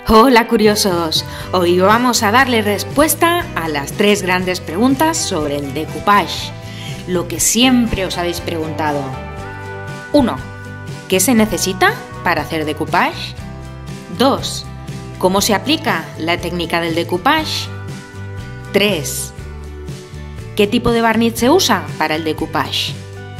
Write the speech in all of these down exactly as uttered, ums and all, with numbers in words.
Hola curiosos, hoy vamos a darle respuesta a las tres grandes preguntas sobre el decoupage, lo que siempre os habéis preguntado. uno. ¿Qué se necesita para hacer decoupage? dos. ¿Cómo se aplica la técnica del decoupage? tres. ¿Qué tipo de barniz se usa para el decoupage?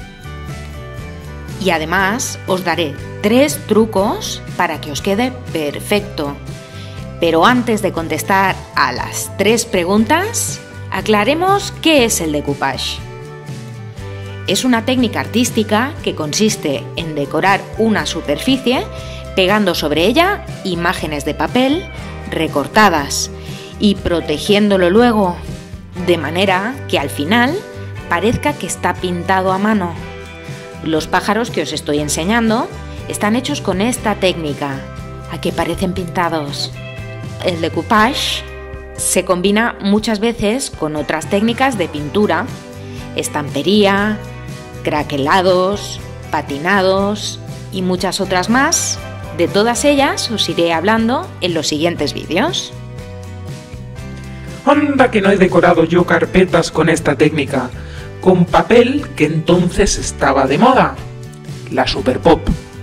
Y además os daré tres trucos para que os quede perfecto. Pero antes de contestar a las tres preguntas, aclaremos qué es el decoupage. Es una técnica artística que consiste en decorar una superficie pegando sobre ella imágenes de papel recortadas y protegiéndolo luego, de manera que al final parezca que está pintado a mano. Los pájaros que os estoy enseñando están hechos con esta técnica, a que parecen pintados. El decoupage se combina muchas veces con otras técnicas de pintura, estampería, craquelados, patinados y muchas otras más. De todas ellas os iré hablando en los siguientes vídeos. Anda que no he decorado yo carpetas con esta técnica, con papel que entonces estaba de moda, la Super Pop.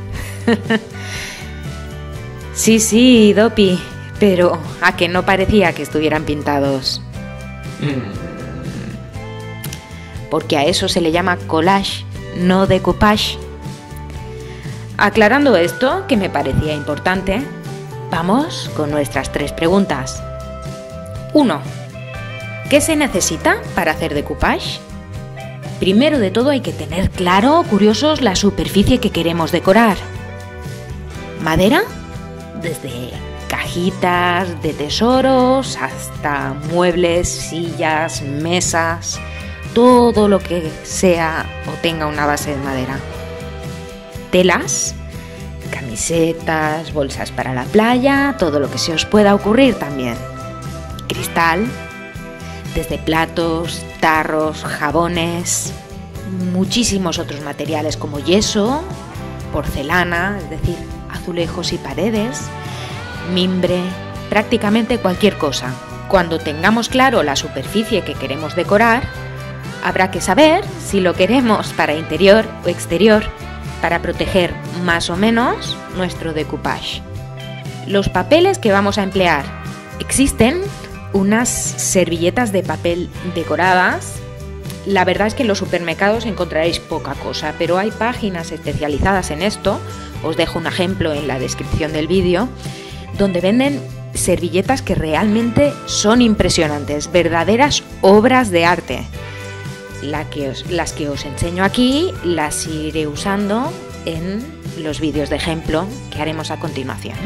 Sí, sí, Dopi, pero a que no parecía que estuvieran pintados. Mm. Porque a eso se le llama collage, no decoupage. Aclarando esto, que me parecía importante, vamos con nuestras tres preguntas. uno. ¿Qué se necesita para hacer decoupage? Primero de todo hay que tener claro, curiosos, la superficie que queremos decorar. ¿Madera? Desde cajitas de tesoros hasta muebles, sillas, mesas, todo lo que sea o tenga una base de madera. Telas, camisetas, bolsas para la playa, todo lo que se os pueda ocurrir también. Cristal, desde platos, tarros, jabones, muchísimos otros materiales como yeso, porcelana, es decir, azulejos y paredes, mimbre, prácticamente cualquier cosa. Cuando tengamos claro la superficie que queremos decorar, habrá que saber si lo queremos para interior o exterior, para proteger más o menos nuestro decoupage. Los papeles que vamos a emplear. Existen unas servilletas de papel decoradas. La verdad es que en los supermercados encontraréis poca cosa, pero hay páginas especializadas en esto. Os dejo un ejemplo en la descripción del vídeo, donde venden servilletas que realmente son impresionantes, verdaderas obras de arte. La que os, las que os enseño aquí las iré usando en los vídeos de ejemplo que haremos a continuación.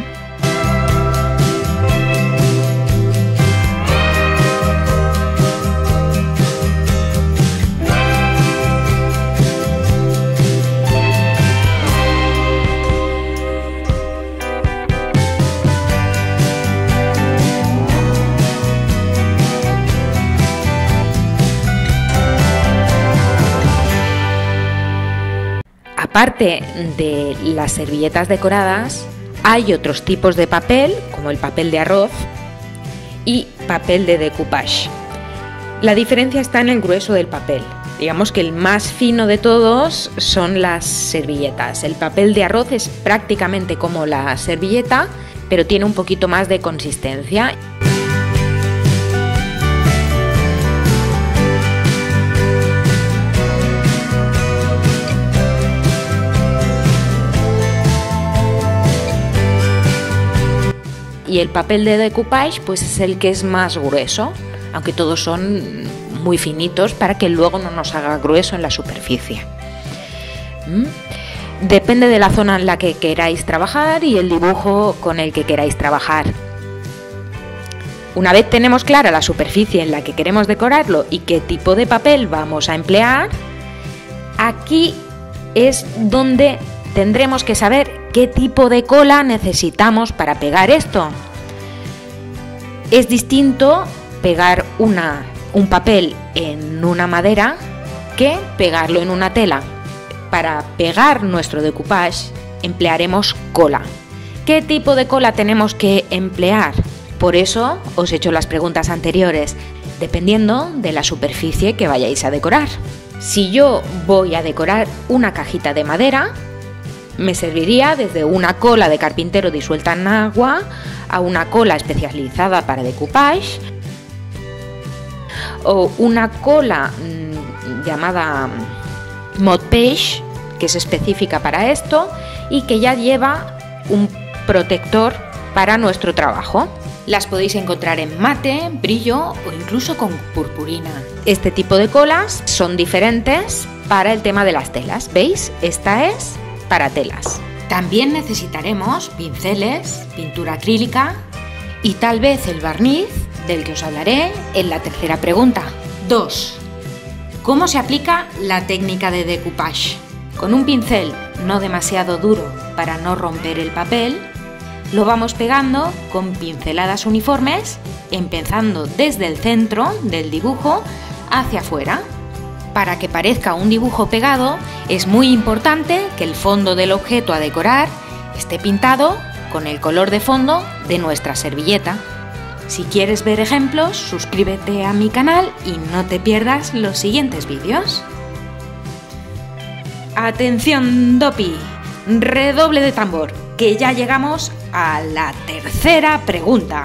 Aparte de las servilletas decoradas, hay otros tipos de papel, como el papel de arroz y papel de decoupage. La diferencia está en el grueso del papel. Digamos que el más fino de todos son las servilletas. El papel de arroz es prácticamente como la servilleta, pero tiene un poquito más de consistencia. Y el papel de decoupage pues es el que es más grueso, aunque todos son muy finitos para que luego no nos haga grueso en la superficie. ¿Mm? Depende de la zona en la que queráis trabajar y el dibujo con el que queráis trabajar. Una vez tenemos clara la superficie en la que queremos decorarlo y qué tipo de papel vamos a emplear, aquí es donde tendremos que saber qué tipo de cola necesitamos para pegar esto. Es distinto pegar una, un papel en una madera que pegarlo en una tela. Para pegar nuestro decoupage emplearemos cola, ¿Qué tipo de cola tenemos que emplear? Por eso os he hecho las preguntas anteriores, dependiendo de la superficie que vayáis a decorar. Si yo voy a decorar una cajita de madera, me serviría desde una cola de carpintero disuelta en agua a una cola especializada para decoupage o una cola mmm, llamada Mod Page, que es específica para esto y que ya lleva un protector para nuestro trabajo. Las podéis encontrar en mate, brillo o incluso con purpurina. Este tipo de colas son diferentes para el tema de las telas. ¿Veis? Esta es para telas. También necesitaremos pinceles, pintura acrílica y tal vez el barniz, del que os hablaré en la tercera pregunta. dos. ¿Cómo se aplica la técnica de decoupage? Con un pincel no demasiado duro para no romper el papel, lo vamos pegando con pinceladas uniformes, empezando desde el centro del dibujo hacia afuera. Para que parezca un dibujo pegado, es muy importante que el fondo del objeto a decorar esté pintado con el color de fondo de nuestra servilleta. Si quieres ver ejemplos, suscríbete a mi canal y no te pierdas los siguientes vídeos. ¡Atención, Dopi! Redoble de tambor, que ya llegamos a la tercera pregunta.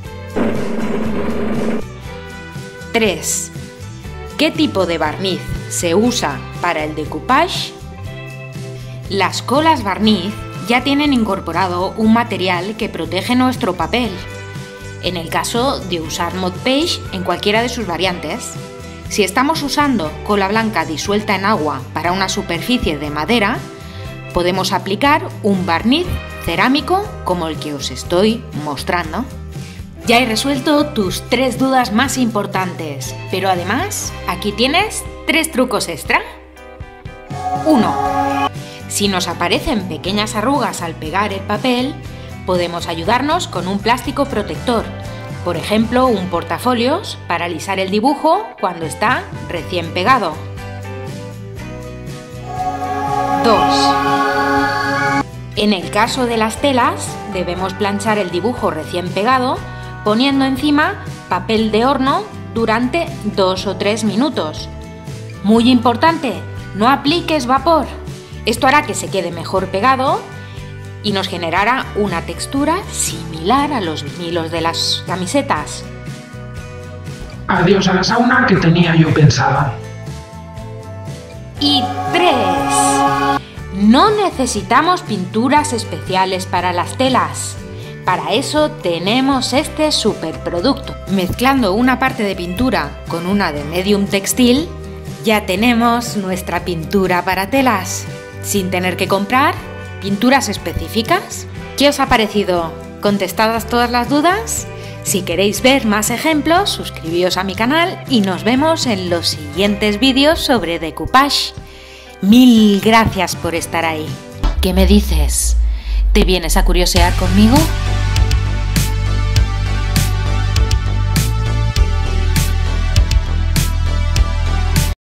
tres. ¿Qué tipo de barniz se usa para el decoupage? Las colas barniz ya tienen incorporado un material que protege nuestro papel, en el caso de usar Mod Page en cualquiera de sus variantes. Si estamos usando cola blanca disuelta en agua para una superficie de madera, podemos aplicar un barniz cerámico como el que os estoy mostrando. Ya he resuelto tus tres dudas más importantes, pero además aquí tienes tres trucos extra. uno. Si nos aparecen pequeñas arrugas al pegar el papel, podemos ayudarnos con un plástico protector, por ejemplo un portafolios para alisar el dibujo cuando está recién pegado. dos. En el caso de las telas, debemos planchar el dibujo recién pegado poniendo encima papel de horno durante dos o tres minutos. Muy importante, no apliques vapor. Esto hará que se quede mejor pegado y nos generará una textura similar a los vinilos de las camisetas. Adiós a la sauna que tenía yo pensada. Y tres. No necesitamos pinturas especiales para las telas. Para eso tenemos este superproducto. Mezclando una parte de pintura con una de medium textil, ya tenemos nuestra pintura para telas, sin tener que comprar pinturas específicas. ¿Qué os ha parecido? ¿Contestadas todas las dudas? Si queréis ver más ejemplos, suscribíos a mi canal y nos vemos en los siguientes vídeos sobre decoupage. Mil gracias por estar ahí. ¿Qué me dices? ¿Te vienes a curiosear conmigo?